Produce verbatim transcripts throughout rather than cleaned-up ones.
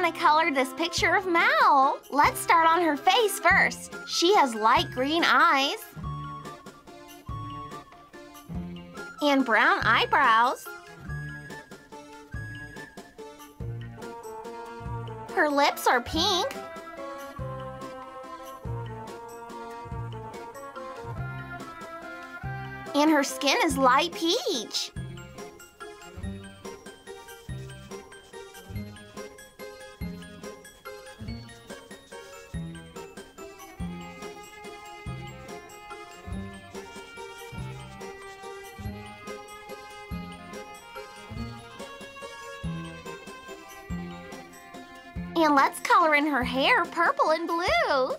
want to color this picture of Mal. Let's start on her face first. She has light green eyes and brown eyebrows. Her lips are pink. And her skin is light peach. And let's color in her hair purple and blue.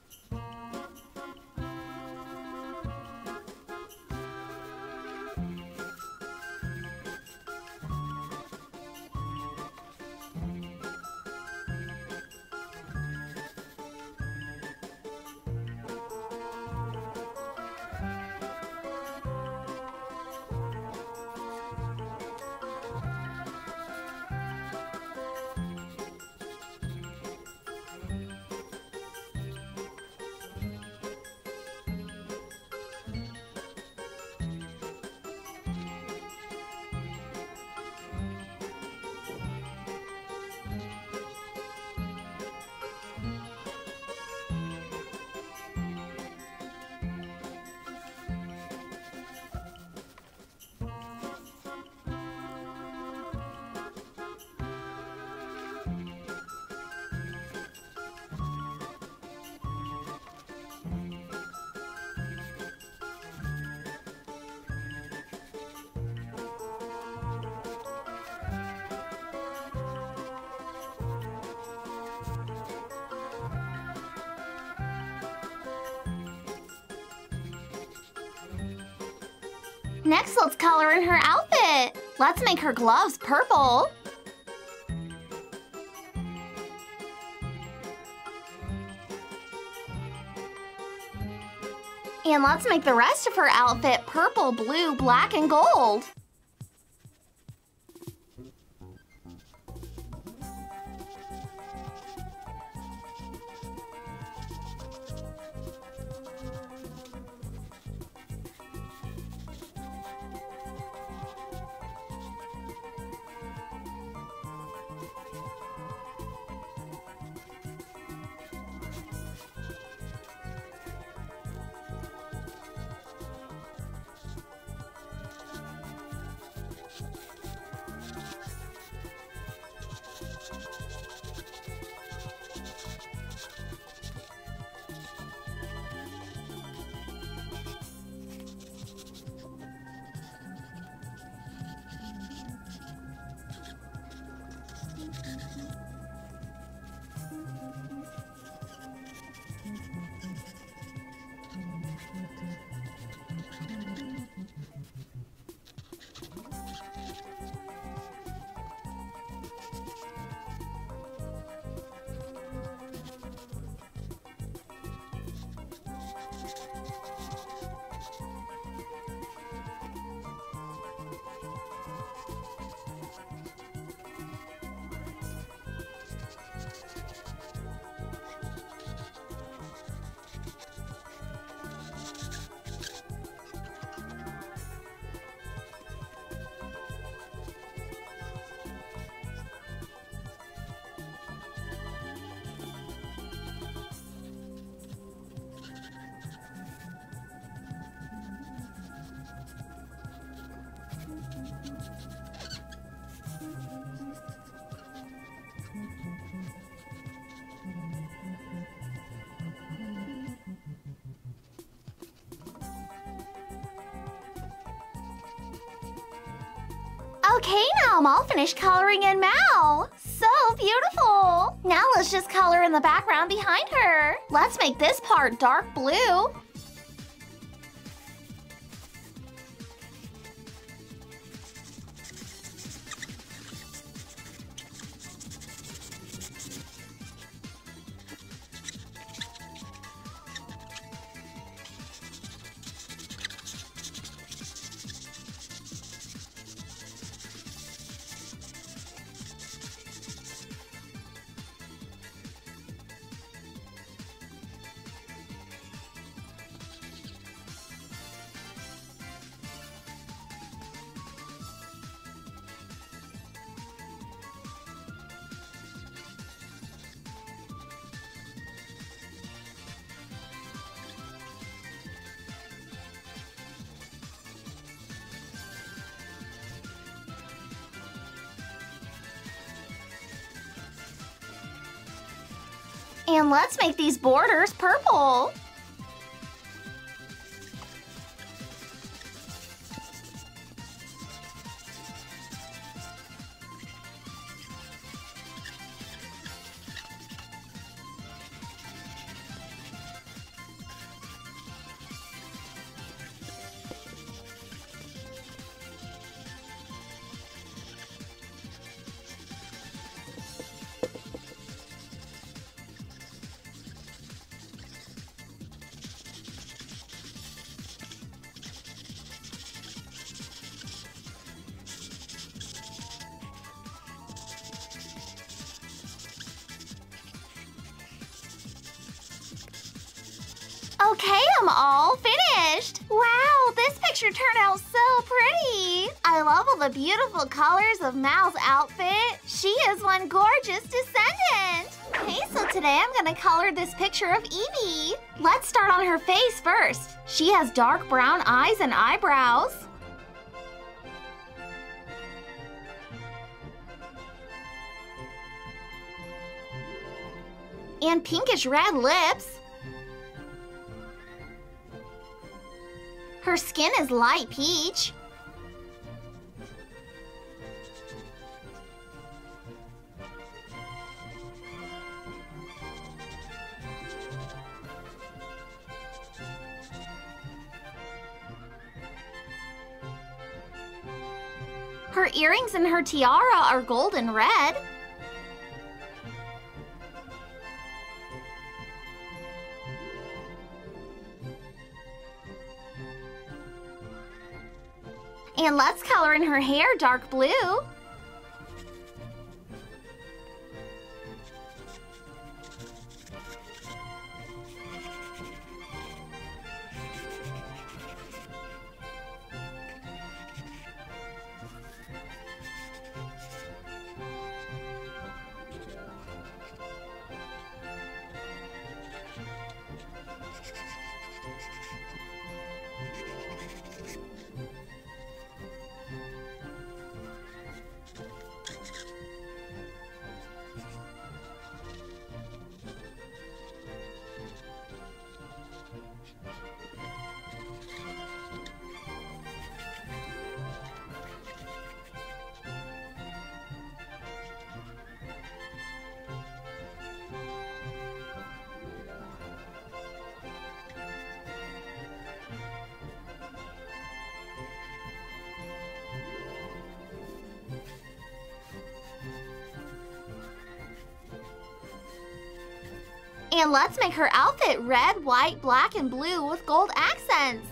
Next, let's color in her outfit. Let's make her gloves purple. And let's make the rest of her outfit purple, blue, black, and gold. Okay, now I'm all finished coloring in Mal. So beautiful. Now let's just color in the background behind her. Let's make this part dark blue. And let's make these borders purple. Okay, I'm all finished. Wow, this picture turned out so pretty. I love all the beautiful colors of Mal's outfit. She is one gorgeous descendant. Okay, so today I'm gonna color this picture of Evie. Let's start on her face first. She has dark brown eyes and eyebrows. And pinkish red lips. Her skin is light peach. Her earrings and her tiara are golden red. And let's color in her hair dark blue. And let's make her outfit red, white, black, and blue with gold accents.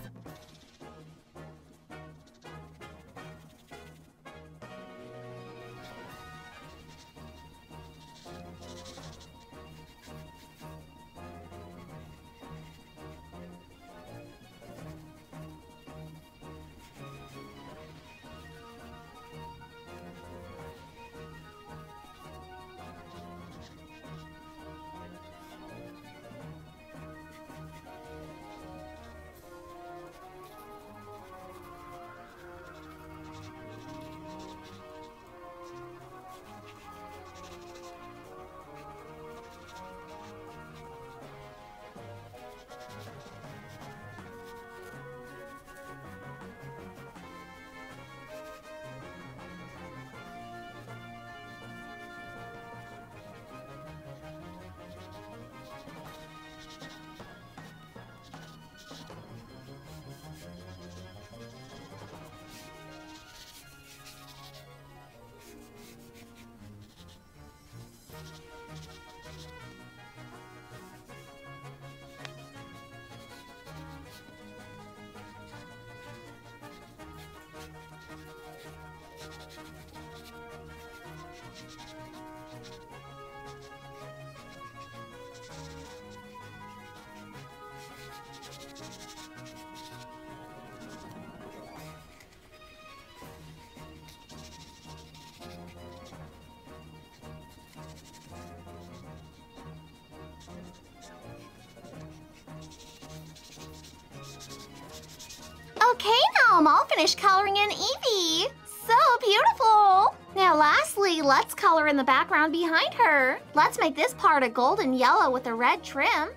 Okay, now I'm all finished coloring in Evie. So beautiful. Now Now lastly, let's color in the background behind her. Let's make this part a golden yellow with a red trim.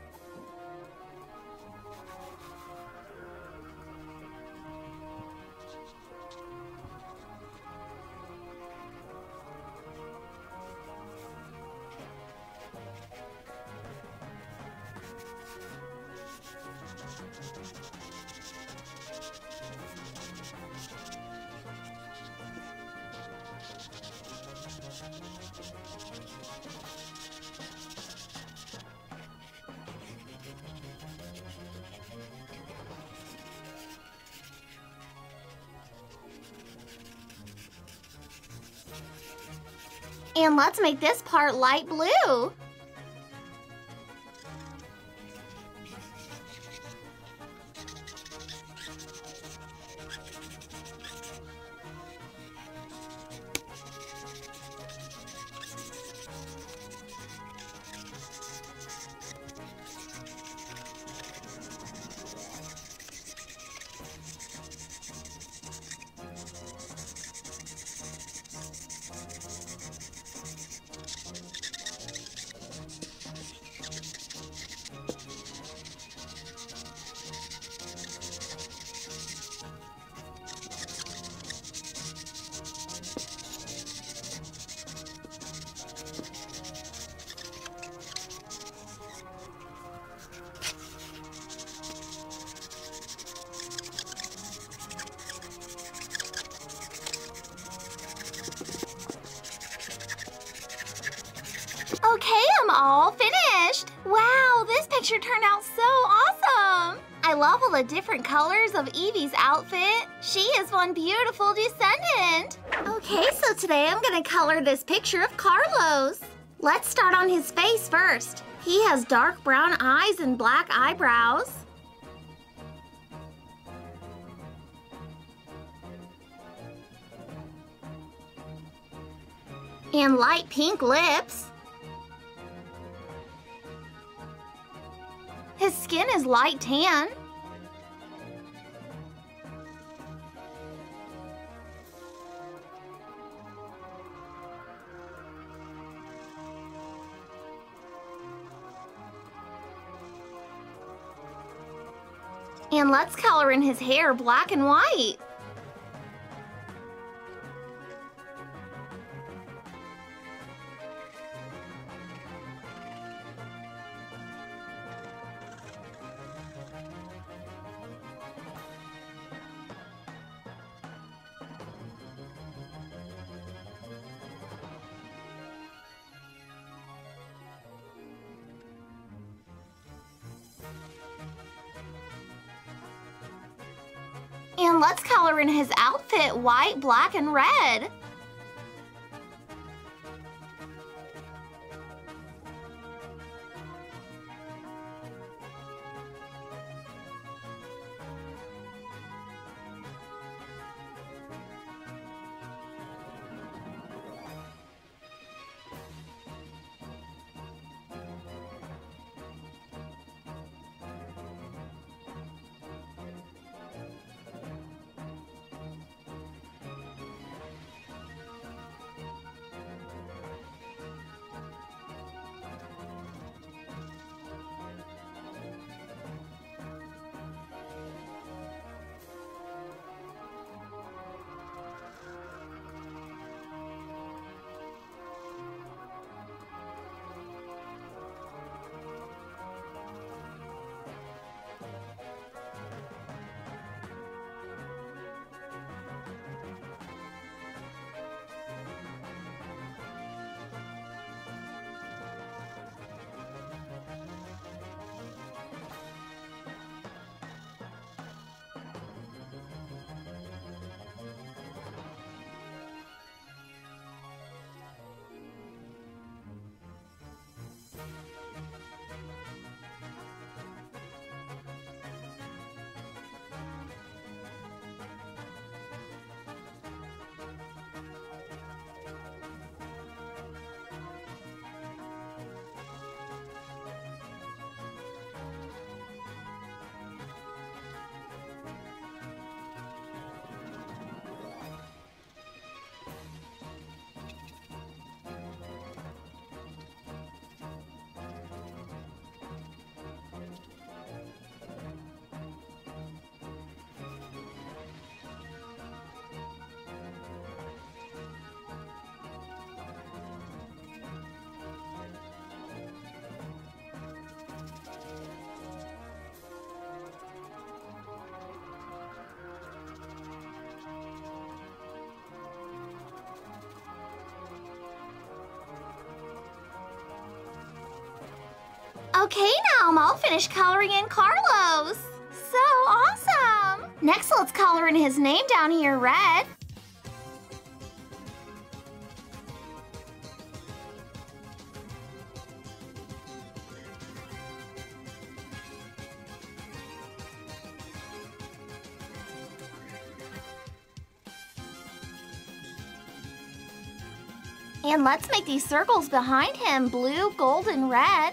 And let's make this part light blue. Okay, I'm all finished. Wow, this picture turned out so awesome. I love all the different colors of Evie's outfit. She is one beautiful descendant. Okay, so today I'm gonna color this picture of Carlos. Let's start on his face first. He has dark brown eyes and black eyebrows. And light pink lips. His skin is light tan. And let's color in his hair black and white. And let's color in his outfit white, black, and red. Okay, now I'm all finished coloring in Carlos. So awesome! Next, let's color in his name down here red. And let's make these circles behind him blue, gold, and red.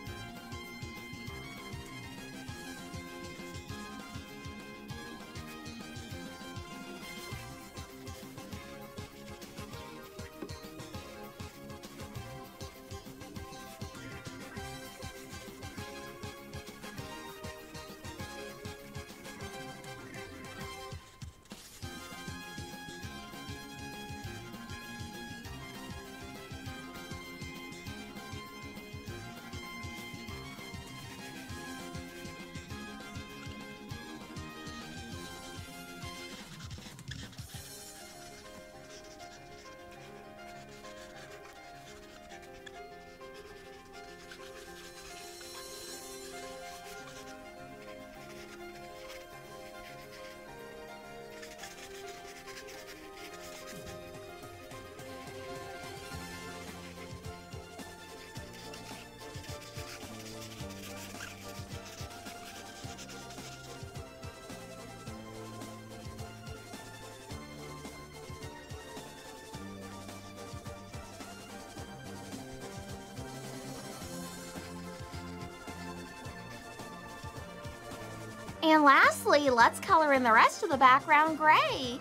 And lastly, let's color in the rest of the background gray.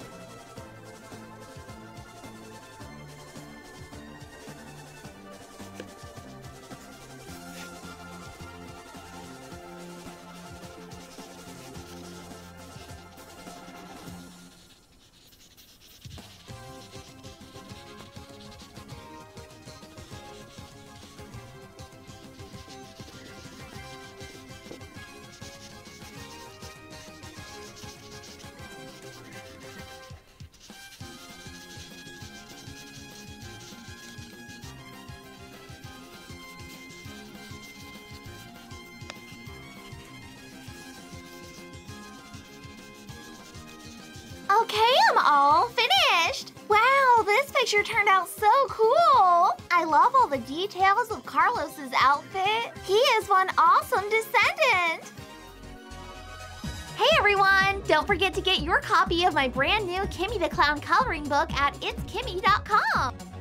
Okay, I'm all finished. Wow, this picture turned out so cool. I love all the details of Carlos's outfit. He is one awesome descendant. Hey everyone, don't forget to get your copy of my brand new Kimmy the Clown coloring book at its kimmy dot com.